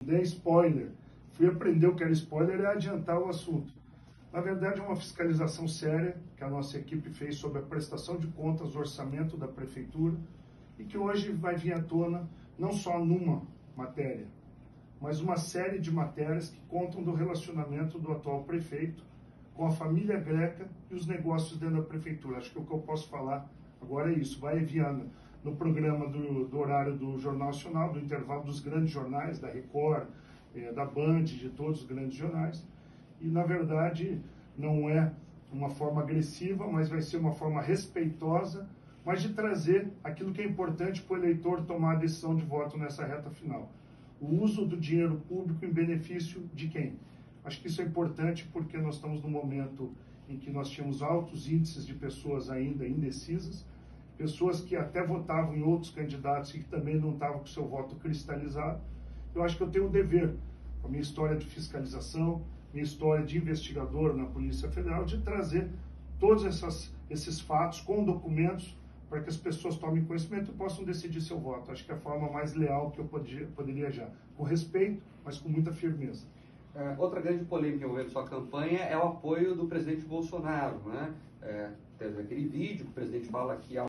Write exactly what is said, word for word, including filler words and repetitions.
dei spoiler. Fui aprender o que era spoiler e adiantar o assunto. Na verdade, é uma fiscalização séria que a nossa equipe fez sobre a prestação de contas do orçamento da Prefeitura e que hoje vai vir à tona não só numa matéria, mas uma série de matérias que contam do relacionamento do atual prefeito com a família Greca e os negócios dentro da Prefeitura. Acho que o que eu posso falar agora é isso. Vai enviando no programa do, do horário do Jornal Nacional, do intervalo dos grandes jornais, da Record, eh, da Band, de todos os grandes jornais. E, na verdade, não é uma forma agressiva, mas vai ser uma forma respeitosa, mas de trazer aquilo que é importante para o eleitor tomar a decisão de voto nessa reta final. O uso do dinheiro público em benefício de quem? Acho que isso é importante porque nós estamos num momento em que nós tínhamos altos índices de pessoas ainda indecisas, pessoas que até votavam em outros candidatos e que também não estavam com seu voto cristalizado. Eu acho que eu tenho o dever, com a minha história de fiscalização, minha história de investigador na Polícia Federal, de trazer todos essas, esses fatos com documentos para que as pessoas tomem conhecimento e possam decidir seu voto. Acho que é a forma mais leal que eu podia, poderia já. Com respeito, mas com muita firmeza. É, outra grande polêmica envolvendo sua campanha é o apoio do presidente Bolsonaro, né? É, teve aquele vídeo que o presidente fala que há